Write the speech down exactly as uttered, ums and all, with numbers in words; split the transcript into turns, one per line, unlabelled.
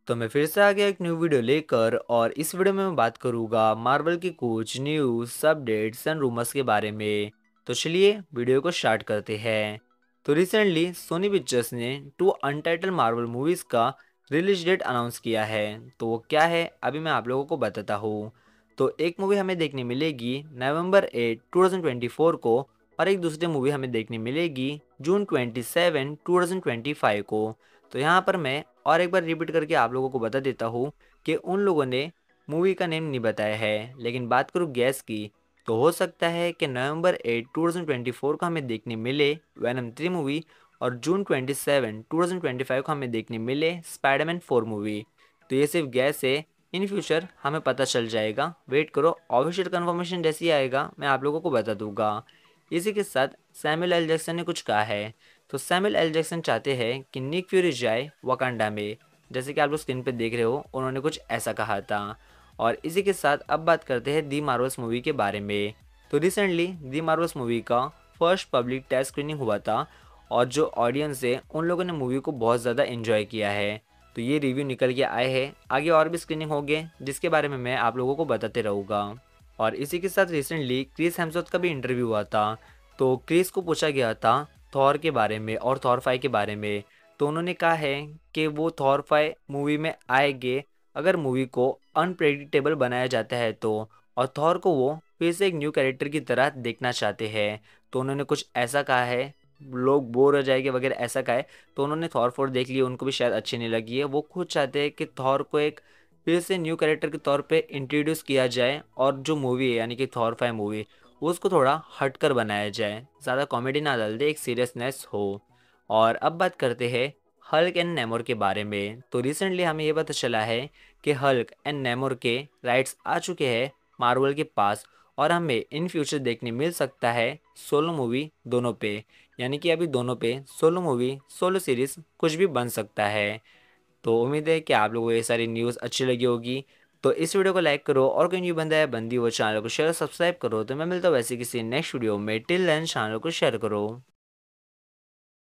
तो मैं फिर से आ गया एक न्यू वीडियो लेकर और इस वीडियो में मैं बात करूंगा मार्वल की कुछ न्यूज़ अपडेट्स एंड रूमर्स के बारे में। तो चलिए वीडियो को स्टार्ट करते हैं। तो रिसेंटली सोनी पिक्चर्स ने टू अनटाइटल मार्वल मूवीज़ का रिलीज डेट अनाउंस किया है। तो वो क्या है अभी मैं आप लोगों को बताता हूँ। तो एक मूवी हमें देखने मिलेगी November eight two thousand twenty four को और एक दूसरी मूवी हमें देखने मिलेगी June twenty seven two thousand twenty five को। तो यहाँ पर मैं और एक बार रिपीट करके आप लोगों को बता देता हूँ कि उन लोगों ने मूवी का नेम नहीं बताया है, लेकिन बात करूँ गैस की तो हो सकता है कि November eight two thousand twenty four को हमें देखने मिले वैनम थ्री मूवी और June twenty seven two thousand twenty five को हमें देखने मिले स्पाइडरमैन फोर मूवी। तो ये सिर्फ गैस है, इन फ्यूचर हमें पता चल जाएगा। वेट करो, ऑफिशियल कंफर्मेशन जैसे ही आएगा मैं आप लोगों को बता दूंगा। इसी के साथ सैमुअल एल जैक्सन ने कुछ कहा है। तो सैमुअल एल जैक्सन चाहते हैं कि निक फ्यूरी जाए वकांडा में, जैसे कि आप लोग स्क्रीन पे देख रहे हो उन्होंने कुछ ऐसा कहा था। और इसी के साथ अब बात करते हैं दी मार्वल्स मूवी के बारे में। तो रिसेंटली दी मार्वल्स मूवी का फर्स्ट पब्लिक टेस्ट स्क्रीनिंग हुआ था और जो ऑडियंस है उन लोगों ने मूवी को बहुत ज़्यादा एंजॉय किया है। तो ये रिव्यू निकल के आए हैं, आगे और भी स्क्रीनिंग होंगे जिसके बारे में मैं आप लोगों को बताते रहूँगा। और इसी के साथ रिसेंटली क्रिस हेम्सवर्थ का भी इंटरव्यू हुआ था। तो क्रिस को पूछा गया था थॉर के बारे में और थॉर फाइव के बारे में। तो उन्होंने कहा है कि वो थॉर फाइव मूवी में आएंगे अगर मूवी को अनप्रेडिक्टेबल बनाया जाता है तो, और थॉर को वो फिर से एक न्यू कैरेक्टर की तरह देखना चाहते हैं। तो उन्होंने कुछ ऐसा कहा है, लोग बोर हो जाएंगे वगैरह ऐसा कहा है। तो उन्होंने थॉर फोर देख ली, उनको भी शायद अच्छी नहीं लगी है। वो खुद चाहते हैं कि थॉर को एक फिर से न्यू कैरेक्टर के तौर पे इंट्रोड्यूस किया जाए और जो मूवी है यानी कि थॉर फाइव मूवी वो उसको थोड़ा हटकर बनाया जाए, ज़्यादा कॉमेडी ना डाल दे, एक सीरियसनेस हो। और अब बात करते हैं हल्क एंड नेमोर के बारे में। तो रिसेंटली हमें ये पता चला है कि हल्क एंड नेमोर के राइट्स आ चुके हैं मार्वल के पास और हमें इन फ्यूचर देखने मिल सकता है सोलो मूवी दोनों पे, यानी कि अभी दोनों पे सोलो मूवी सोलो सीरीज कुछ भी बन सकता है। तो उम्मीद है कि आप लोगों को ये सारी न्यूज़ अच्छी लगी होगी। तो इस वीडियो को लाइक करो और कोई न्यू बंदा है बंदी वो चैनल को शेयर सब्सक्राइब करो। तो मैं मिलता हूँ वैसे किसी नेक्स्ट वीडियो में, टिल देन चैनल को शेयर करो।